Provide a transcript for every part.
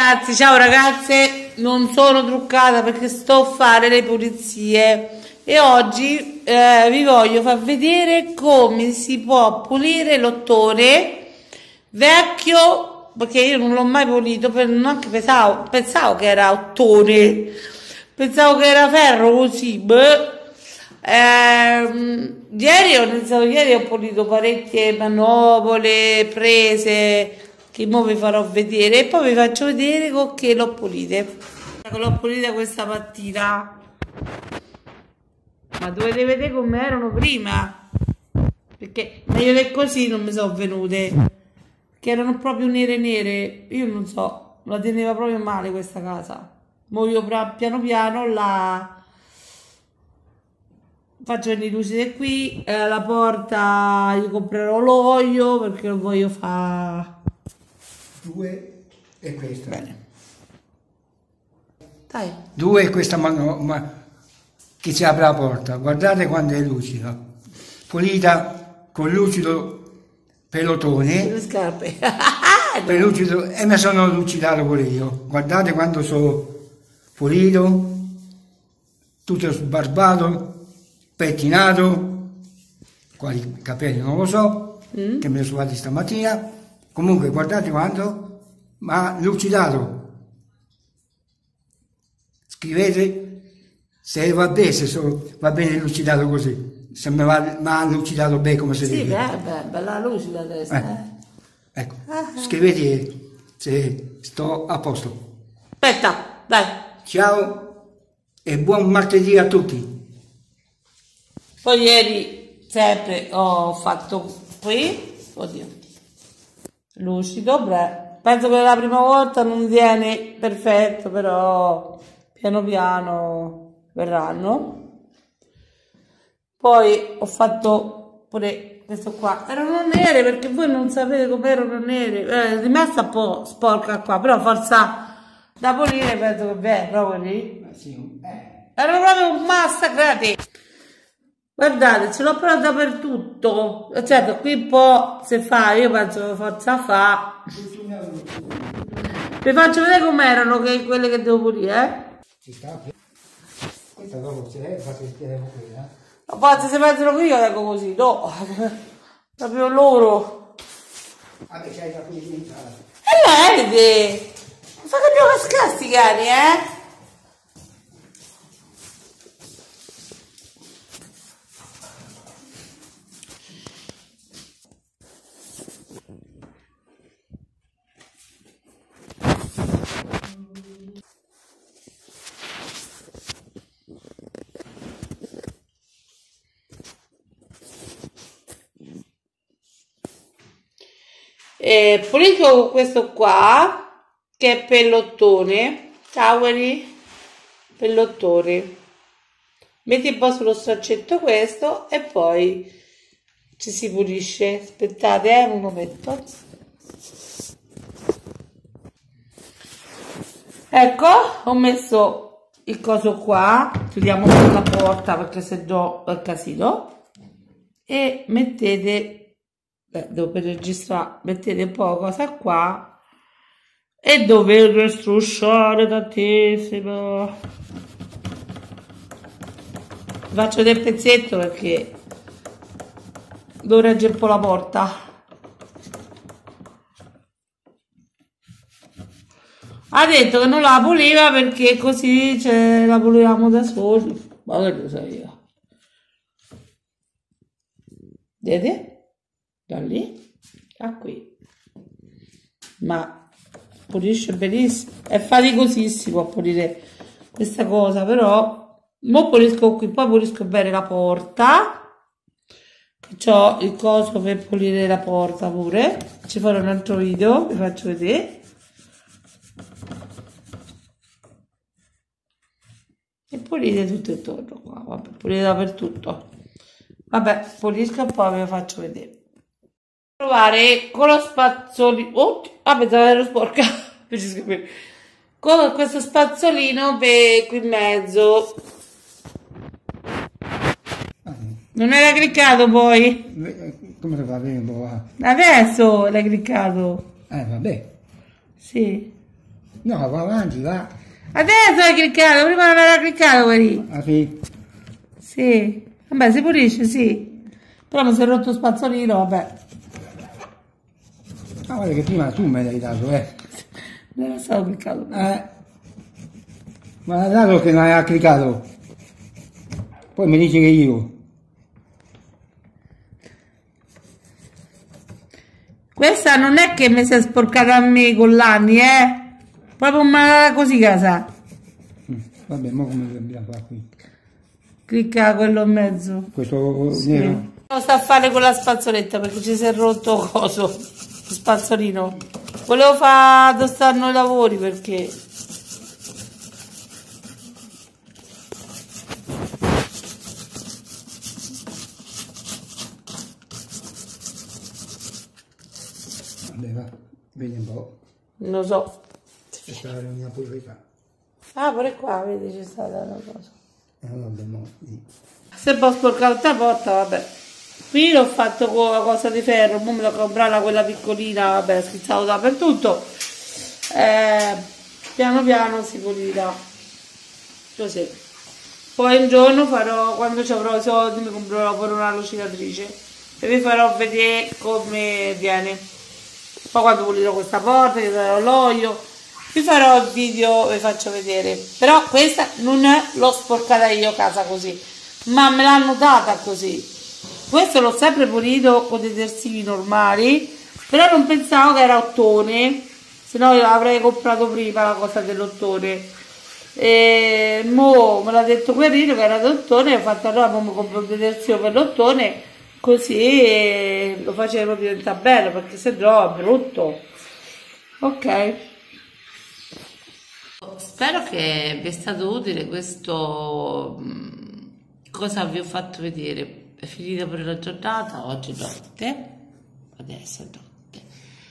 ragazzi, ciao ragazze, non sono truccata perché sto a fare le pulizie e oggi vi voglio far vedere come si può pulire l'ottone vecchio, perché io non l'ho mai pulito, neanche pensavo che era ottone, pensavo che era ferro così. Ieri ho pulito parecchie manopole, prese, che ora vi farò vedere e poi vi faccio vedere con che l'ho pulite. L'ho pulita questa mattina, ma dovete vedere come erano prima, perché meglio che così non mi sono venute, che erano proprio nere nere. Io non so, la teneva proprio male questa casa. Mo io piano piano la faccio venire lucide qui, la porta io comprerò l'olio perché lo voglio fare. Due e questa. Bene. Dai. Due e questa che si apre la porta. Guardate quando è lucida. Pulita con lucido pelotone. Le scarpe. Per lucido, e mi sono lucidato pure io. Guardate quando sono pulito, tutto sbarbato, pettinato. Quali capelli non lo so, che me li sono fatti stamattina. Comunque guardate quanto mi ha lucidato. Scrivete se va bene, va bene lucidato così, se mi ha lucidato bene come si dice. Sì, bella lucida adesso. Ecco, scrivete se sto a posto. Aspetta, dai. Ciao e buon martedì a tutti. Poi ieri sempre ho fatto qui, oddio, lucido, penso che la prima volta non viene perfetto, però piano piano verranno. Poi ho fatto pure questo qua, erano nere perché voi non sapete come erano nere, è rimasta un po' sporca qua, però forza da pulire penso che beh, proprio lì. Erano proprio massacrati. Guardate, ce l'ho però dappertutto. Certo, qui un po' se fa, io penso che forza fa. Vi faccio vedere com'erano quelle che devo pulire, Questa dopo se lei fa sentire quella. Ma forse se pensano che io leggo così, no. Proprio loro. Vabbè, c'hai da pulimentare. E lei, non fa che più cascare sti cani, pulisco con questo qua che è pellottone. Ciao pellottone. Metti un po' sullo straccetto questo e poi ci si pulisce. Aspettate un momento. Ecco, ho messo il coso qua, chiudiamo la porta perché se no è casino, e mettete devo per registrare, mettete un po' cosa qua e dovete strusciare tantissimo. Faccio del pezzetto perché devo reggere un po' la porta. Ha detto che non la puliva perché così la pulivamo da soli, ma che lo so io. Vedete? Da lì a qui, ma pulisce benissimo, è faticosissimo a pulire questa cosa, però mo pulisco qui, poi pulisco bene la porta, che ho il coso per pulire la porta pure, ci farò un altro video, vi faccio vedere. E pulite tutto intorno qua, vabbè, pulite dappertutto, vabbè, pulisco e poi vi faccio vedere. Provare con lo spazzolino, pensavo ero sporca, con questo spazzolino per qui in mezzo. Non era cliccato poi? Come lo fa bene? Adesso l'hai cliccato. Vabbè. Sì. No, va avanti, va. Adesso hai cliccato, prima non era cliccato quelli. Ah sì. Sì, vabbè, si pulisce, sì. Però mi si è rotto spazzolino, vabbè. Ah, guarda che prima tu me l'hai dato, Non era stato cliccato. Ma l'hai dato che non aveva cliccato. Poi mi dici che io. Questa non è che mi si è sporcata a me con l'anni, Proprio ma così casa. Vabbè, ma come dobbiamo fare qui? Clicca quello in mezzo. Questo Sì. nero? Non sta a fare con la spazzoletta perché ci si è rotto coso. Lo spazzolino. Volevo fare dove stanno i lavori perché. Vabbè, va, vedi un po'. Non lo so. C'è stata la mia pubblicità. Ah, pure qua, vedi, c'è stata una cosa. Vabbè, mo. Se poi ho sporcato tutta la porta, vabbè. Qui l'ho fatto con la cosa di ferro, poi me la comprare quella piccolina, vabbè, schizzavo dappertutto. Piano piano si pulirà. Così. Poi un giorno farò, quando ci avrò i soldi, mi comprerò pure una lucidatrice e vi farò vedere come viene. Poi quando pulirò questa porta, gli darò l'olio, vi farò il video, vi faccio vedere. Però questa non l'ho sporcata io a casa così, ma me l'hanno data così. Questo l'ho sempre pulito con detersivi normali, però non pensavo che era ottone, se no io avrei comprato prima la cosa dell'ottone. E mo me l'ha detto Guerrino che era d'ottone, ho fatto allora mo mi compro un detersivo per l'ottone, così lo facevo diventare bello, perché se no è brutto. Ok, spero che vi è stato utile questo cosa vi ho fatto vedere. È finita pure la giornata, oggi è notte, adesso è notte.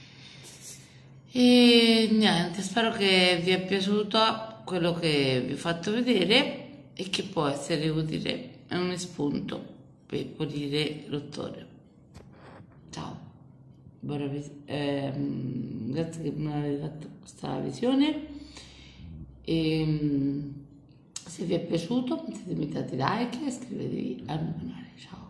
E niente, spero che vi è piaciuto quello che vi ho fatto vedere e che può essere utile, è un spunto per pulire l'ottone. Ciao, grazie che mi avete fatto questa visione e se vi è piaciuto mettete like e iscrivetevi al mio canale. Ciao.